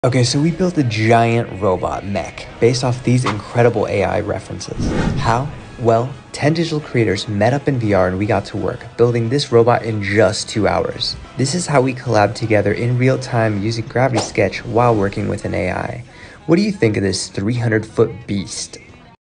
Okay, so we built a giant robot mech based off these incredible AI references. How? Well, 10 digital creators met up in VR and we got to work, building this robot in just 2 hours. This is how we collab together in real time using Gravity Sketch while working with an AI. What do you think of this 300-foot beast?